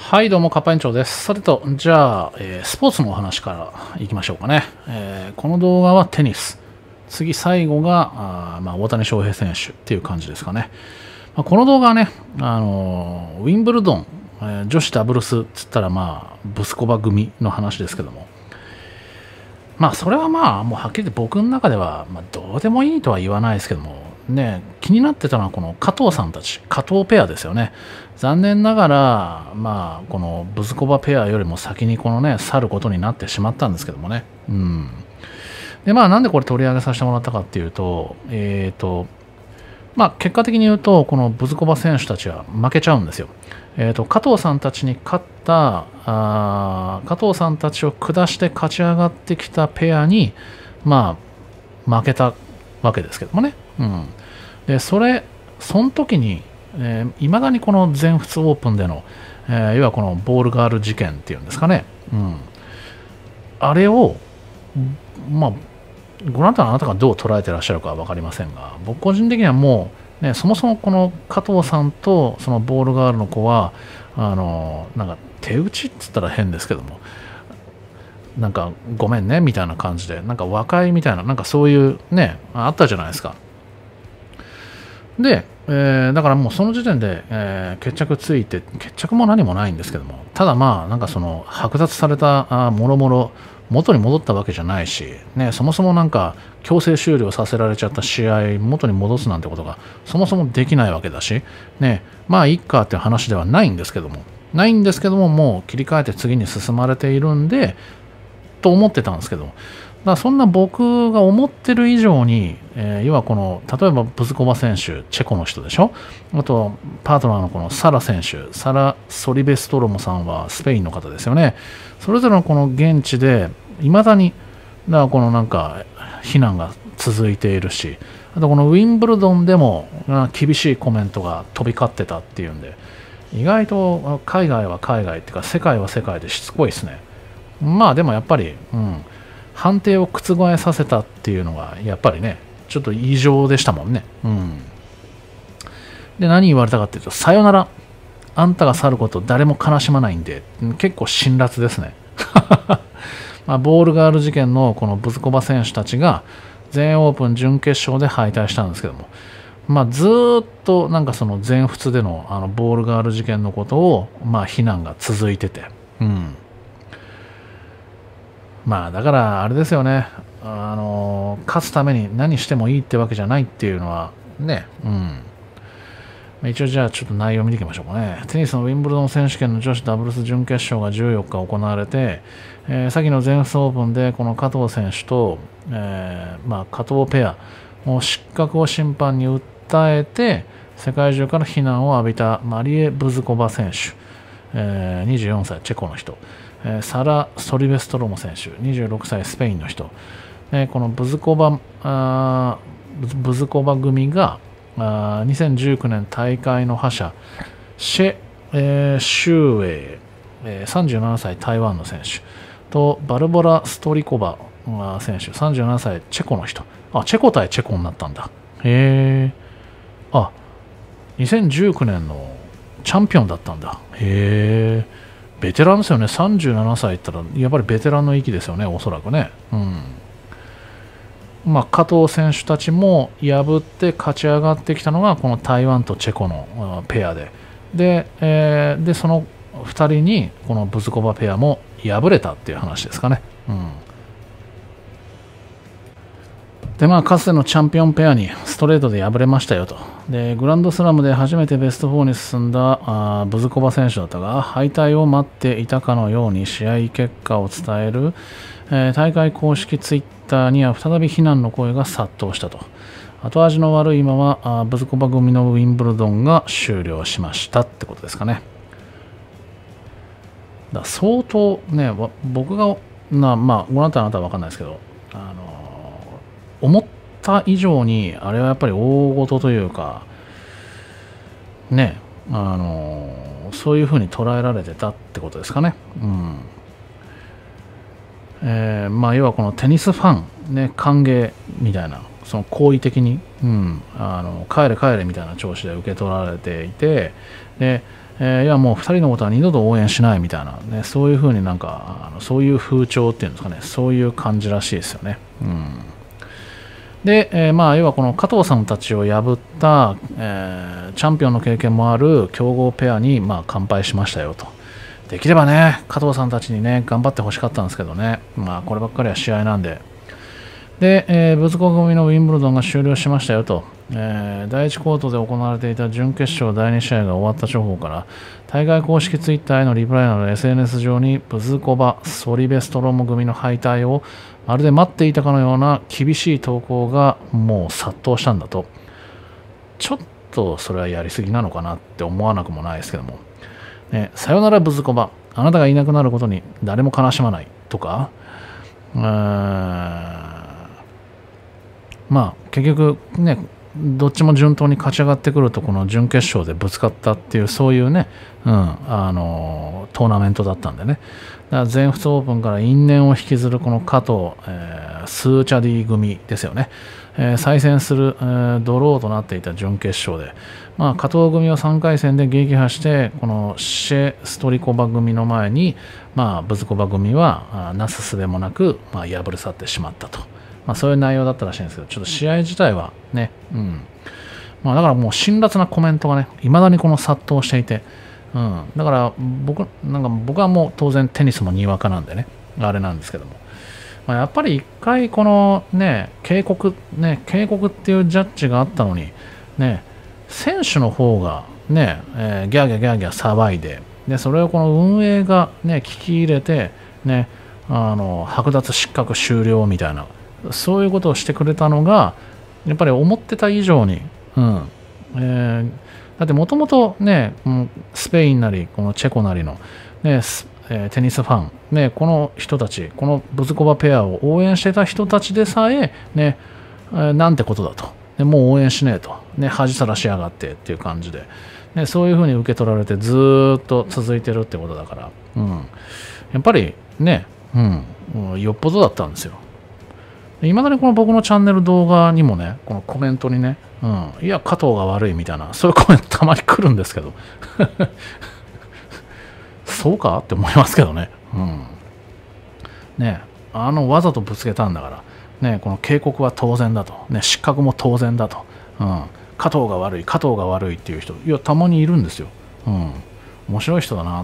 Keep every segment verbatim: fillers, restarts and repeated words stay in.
はい、どうも、カッパ園長です。さてと、じゃあ、えースポーツのお話からいきましょうかね。えーこの動画はテニス。次、最後が、あーまあ、大谷翔平選手っていう感じですかね。まあ、この動画はね、あのーウィンブルドン、えー女子ダブルスっつったら、まあ、ブスコバ組の話ですけども、まあ、それはまあ、もうはっきり言って僕の中では、まあ、どうでもいいとは言わないですけども、ね、気になってたのはこの加藤さんたち、加藤ペアですよね。残念ながら、まあ、このブズコバペアよりも先にこのね、去ることになってしまったんですけどもね。うん。で、まあ、なんでこれ取り上げさせてもらったかっていうと、えっと、まあ、結果的に言うと、このブズコバ選手たちは負けちゃうんですよ。えーと、加藤さんたちに勝ったあ加藤さんたちを下して勝ち上がってきたペアに、まあ、負けたわけですけどもね。うん、でそれ、その時に、い、えー、まだにこの全仏オープンでの、えー、要はこのボールガール事件っていうんですかね。うん、あれを、まあ、ご覧になったあなたがどう捉えてらっしゃるかは分かりませんが、僕個人的にはもう、ね、そもそもこの加藤さんとそのボールガールの子は、あのなんか手打ちって言ったら変ですけども、なんかごめんねみたいな感じで、なんか和解みたいな、なんかそういうね、あったじゃないですか。で、えーだからもうその時点で、えー決着ついて、決着も何もないんですけども、ただまあ、なんかその剥奪されたあもろもろ元に戻ったわけじゃないし、ね、そもそもなんか強制終了させられちゃった試合元に戻すなんてことがそもそもできないわけだし、ね、まあいいかっていう話ではないんですけども、ないんですけども、もう切り替えて次に進まれているんで、と思ってたんですけど、だからそんな僕が思ってる以上に、えー要はこの例えばブズコバ選手、チェコの人でしょ、あとパートナーのこのサラ選手、サラ・ソリベストロモさんはスペインの方ですよね。それぞれのこの現地でいまだに、だからこのなんか非難が続いているし、あとこのウィンブルドンでもあ厳しいコメントが飛び交ってたっていうんで、意外と海外は海外っていうか世界は世界でしつこいですね。まあでもやっぱり、うん、判定を覆させたっていうのがやっぱりね、ちょっと異常でしたもんね。うん、で、何言われたかっていうと、さよなら、あんたが去ること誰も悲しまないんで、結構辛辣ですね。まあ、ボールガール事件のこのブズコバ選手たちが全英オープン準決勝で敗退したんですけども、まあ、ずーっとなんかその全仏でのあのボールガール事件のことをまあ非難が続いてて、うん、まあだからあれですよね、あの勝つために何してもいいってわけじゃないっていうのはね、うん。一応じゃあちょっと内容を見ていきましょうかね。テニスのウィンブルドン選手権の女子ダブルス準決勝がじゅうよっか行われて、えー、先の全仏オープンでこの加藤選手と、えーまあ、加藤ペアの失格を審判に訴えて世界中から非難を浴びたマリエ・ブズコバ選手、えー、にじゅうよんさいチェコの人、えーサラ・ソリベストロモ選手にじゅうろくさいスペインの人、えーこのブズコバあーブズブズコバ組があーにせんじゅうきゅうねん大会の覇者シェ、えーシュウェイ、えーさんじゅうななさい台湾の選手とバルボラ・ストリコバあー選手さんじゅうななさいチェコの人、あ、チェコ対チェコになったんだ。へえ。あ、にせんじゅうきゅうねんのチャンピオンだったんだ。へえ。ベテランですよね。さんじゅうななさいって言ったらやっぱりベテランの域ですよね、おそらくね。うん。まあ、加藤選手たちも破って勝ち上がってきたのがこの台湾とチェコのあペアで、で、えーでそのふたりにこのブズコバペアも敗れたっていう話ですかね。うん、でまあ、かつてのチャンピオンペアにストレートで敗れましたよと。でグランドスラムで初めてベストよんに進んだあブズコバ選手だったが、敗退を待っていたかのように試合結果を伝える、えー大会公式ツイッターには再び非難の声が殺到したと。後味の悪いままあブズコバ組のウィンブルドンが終了しましたってことですかね。だ相当ね、わ僕がな、まあ、ご覧になったあなたは分かんないですけど、あの思った以上にあれはやっぱり大事というかね、あのそういうふうに捉えられてたってことですかね。うんえーまあ、要はこのテニスファン、ね、歓迎みたいな、その好意的に、うん、あの帰れ帰れみたいな調子で受け取られていて、で、 えー、いやもうふたりのことは二度と応援しないみたいな、ね、そういうふうになんかあのそういう風潮っていうんですかね、そういう感じらしいですよね。うんで、えー、まあ要はこの加藤さんたちを破った、えー、チャンピオンの経験もある強豪ペアにまあ乾杯しましたよと。できればね、加藤さんたちにね、頑張ってほしかったんですけどね、まあこればっかりは試合なんで。で、えー、仏子組のウィンブルドンが終了しましたよと。えー、だいいちコートで行われていた準決勝だいに試合が終わった直後から、大会公式ツイッターへのリプライなど エスエヌエス 上にブズコバ、ソリベストロム組の敗退をまるで待っていたかのような厳しい投稿がもう殺到したんだと。ちょっとそれはやりすぎなのかなって思わなくもないですけども。ね、さよならブズコバ、あなたがいなくなることに誰も悲しまないとか、うーんまあ結局ね、どっちも順当に勝ち上がってくるとこの準決勝でぶつかったっていうそういうね、うん、あのトーナメントだったんでね。だから全仏オープンから因縁を引きずるこの加藤、えー、スーチャディ組ですよね。えー、再戦する、えー、ドローとなっていた準決勝で、まあ、加藤組をさんかい戦で撃破してこのシェ・ストリコバ組の前に、まあ、ブズコバ組はなすすべもなく、まあ、破れ去ってしまったと。まあ、そういう内容だったらしいんですけど、ちょっと試合自体はね、うんまあ、だからもう辛辣なコメントがね、いまだにこの殺到していて、うん、だから僕なんか僕はもう当然テニスもにわかなんでね、あれなんですけども、まあ、やっぱり一回このね、警告、ね、警告っていうジャッジがあったのに、ね、選手の方がね、えー、ギャーギャーギャーギャー騒いで、でそれをこの運営がね、聞き入れて、ね、あの剥奪失格終了みたいな。そういうことをしてくれたのがやっぱり思ってた以上に、うんえー、だってもともとね、スペインなりこのチェコなりの、ねえー、テニスファン、ね、この人たちこのブズコバペアを応援してた人たちでさえ、ねえー、なんてことだと、でもう応援しねえと、ね、恥さらしやがってっていう感じで、ね、そういうふうに受け取られてずーっと続いてるってことだから、うん、やっぱりね、うん、よっぽどだったんですよ。いまだにこの僕のチャンネル動画にもね、このコメントにね、うん、いや、加藤が悪いみたいな、そういうコメントたまに来るんですけど、そうかって思いますけどね。うん、ねあの、わざとぶつけたんだから、ね、この警告は当然だと、ね、失格も当然だと、うん、加藤が悪い、加藤が悪いっていう人、いや、たまにいるんですよ。うん、面白い人だなって。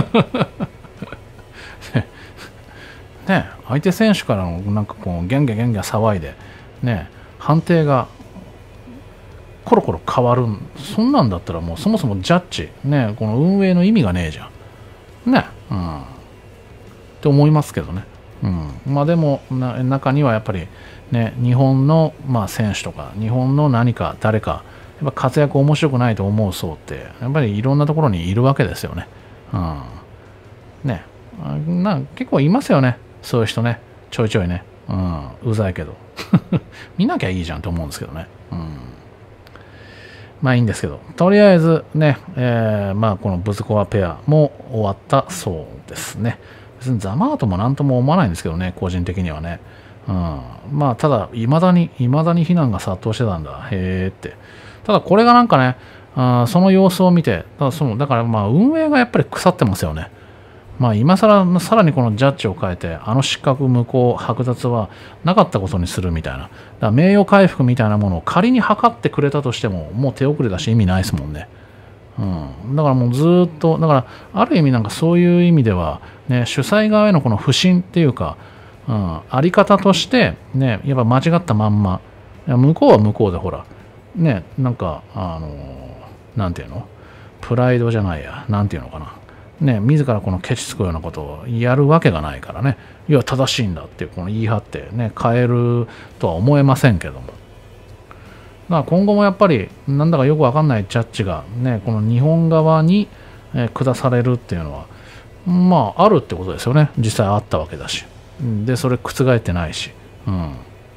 ね、相手選手からのなんかこうギャンギャンギャンギャン騒いで、ね、判定がコロコロ変わる、そんなんだったらもうそもそもジャッジ、ね、この運営の意味がねえじゃん。ね、うん、って思いますけどね。うん、まあでもな中にはやっぱり、ね、日本の、まあ、選手とか日本の何か誰かやっぱ活躍面白くないと思う層ってやっぱりいろんなところにいるわけですよね。うん、ねな結構いますよね。そういう人ね、ちょいちょいね、うん、うざいけど、見なきゃいいじゃんと思うんですけどね。うん、まあいいんですけど、とりあえずね、えー、まあこのブズコワペアも終わったそうですね。別にザマートもなんとも思わないんですけどね、個人的にはね。うん、まあただ、いまだに、いまだに非難が殺到してたんだ。へーって。ただこれがなんかね、あその様子を見て、ただそのだからまあ運営がやっぱり腐ってますよね。まあ今更さらにこのジャッジを変えてあの失格無効剥奪はなかったことにするみたいな、だから名誉回復みたいなものを仮に図ってくれたとしてももう手遅れだし意味ないですもんね。うん、だからもうずっとだからある意味なんかそういう意味では、ね、主催側へのこの不信っていうか、うん、あり方としてねやっぱ間違ったまんま、いや向こうは向こうでほらねなんかあのなんていうのプライドじゃないやなんていうのかなね、自らこのケチつくようなことをやるわけがないからね、いや正しいんだってこの言い張ってね変えるとは思えませんけども、だから今後もやっぱりなんだかよくわかんないジャッジがねこの日本側に下されるっていうのはまああるってことですよね。実際あったわけだし、でそれ覆ってないし、うん、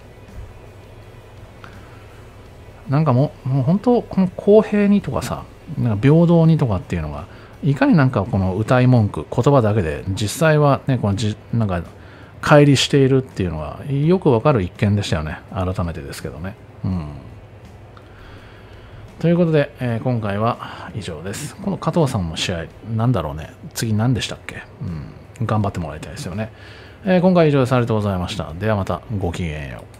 なんかもう、もう本当この公平にとかさなんか平等にとかっていうのがいかになんかこの歌い文句言葉だけで実際はねこのじなんか乖離しているっていうのはよくわかる一件でしたよね。改めてですけどね。うん、 ということで、えー今回は以上です。この加藤さんの試合、なんだろうね。次何でしたっけ？うん。頑張ってもらいたいですよね。えー今回は以上です。ありがとうございました。ではまたごきげんよう。